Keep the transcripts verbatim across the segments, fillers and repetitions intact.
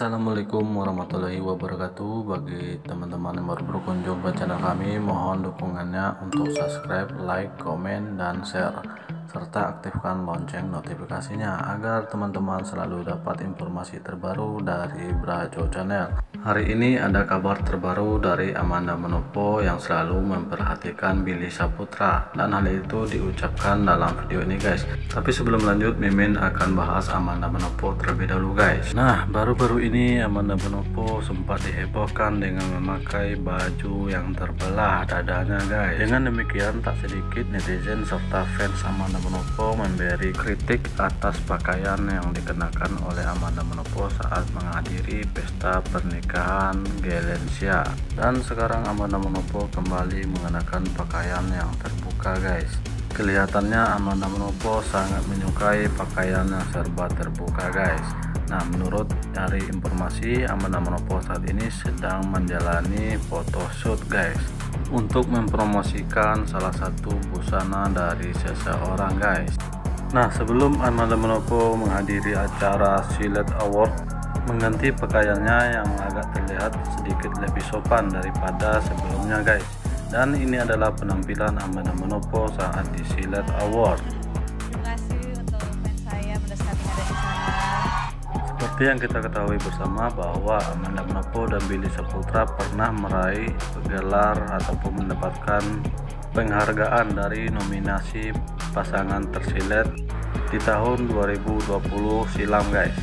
Assalamualaikum warahmatullahi wabarakatuh. Bagi teman-teman yang baru berkunjung ke channel kami, mohon dukungannya untuk subscribe, like, komen, dan share, serta aktifkan lonceng notifikasinya agar teman-teman selalu dapat informasi terbaru dari Brajo Channel. Hari ini ada kabar terbaru dari Amanda Manopo yang selalu memperhatikan Billy Saputra, dan hal itu diucapkan dalam video ini guys. Tapi sebelum lanjut, Mimin akan bahas Amanda Manopo terlebih dahulu guys. Nah, baru-baru ini Amanda Manopo sempat dihebohkan dengan memakai baju yang terbelah dadanya guys. Dengan demikian, tak sedikit netizen serta fans Amanda Manopo memberi kritik atas pakaian yang dikenakan oleh Amanda Manopo saat menghadiri pesta pernikahan Gelensia. Dan sekarang Amanda Manopo kembali mengenakan pakaian yang terbuka guys. Kelihatannya Amanda Manopo sangat menyukai pakaian yang serba terbuka guys. Nah, menurut dari informasi, Amanda Manopo saat ini sedang menjalani photoshoot guys, untuk mempromosikan salah satu busana dari seseorang guys. Nah, sebelum Amanda Manopo menghadiri acara Silet Award, mengganti pakaiannya yang agak terlihat sedikit lebih sopan daripada sebelumnya guys. Dan ini adalah penampilan Amanda Manopo saat di Silet Award. Terima kasih untuk fans saya mendeskripsikan ada di sana. Seperti yang kita ketahui bersama bahwa Amanda Manopo dan Billy Saputra pernah meraih gelar ataupun mendapatkan penghargaan dari nominasi pasangan tersilet di tahun dua ribu dua puluh silam guys.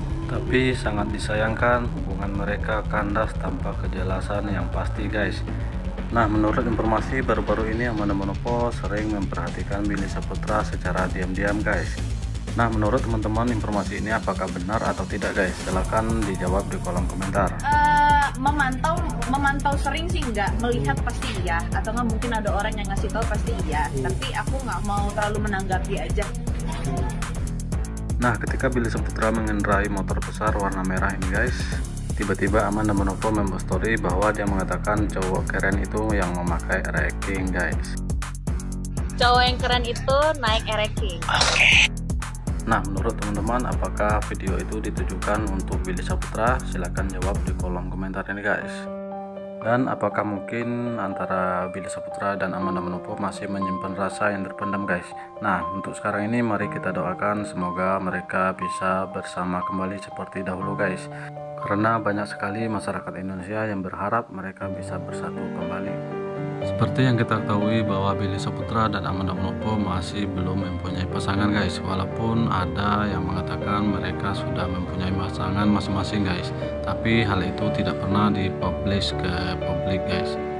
Tapi sangat disayangkan hubungan mereka kandas tanpa kejelasan yang pasti guys. Nah, menurut informasi baru-baru ini, Amanda Manopo sering memperhatikan Billy Saputra secara diam-diam guys. Nah, menurut teman-teman informasi ini apakah benar atau tidak guys? Silahkan dijawab di kolom komentar. Uh, memantau memantau sering sih enggak, melihat pasti iya, atau nggak mungkin ada orang yang ngasih tahu pasti iya. Tapi aku nggak mau terlalu menanggapi aja. Nah, ketika Billy Saputra mengendarai motor besar warna merah ini guys, tiba-tiba Amanda Manopo membuat story bahwa dia mengatakan cowok keren itu yang memakai ereking guys. Cowok yang keren itu naik ereking. Oke. Nah, menurut teman-teman apakah video itu ditujukan untuk Billy Saputra? Silahkan jawab di kolom komentar ini guys. Dan apakah mungkin antara Billy Saputra dan Amanda Manopo masih menyimpan rasa yang terpendam guys? Nah, untuk sekarang ini mari kita doakan semoga mereka bisa bersama kembali seperti dahulu guys. Karena banyak sekali masyarakat Indonesia yang berharap mereka bisa bersatu kembali. Seperti yang kita ketahui bahwa Billy Saputra dan Amanda Manopo masih belum mempunyai pasangan guys. Walaupun ada yang mengatakan mereka sudah mempunyai pasangan masing-masing guys, tapi hal itu tidak pernah dipublish ke publik guys.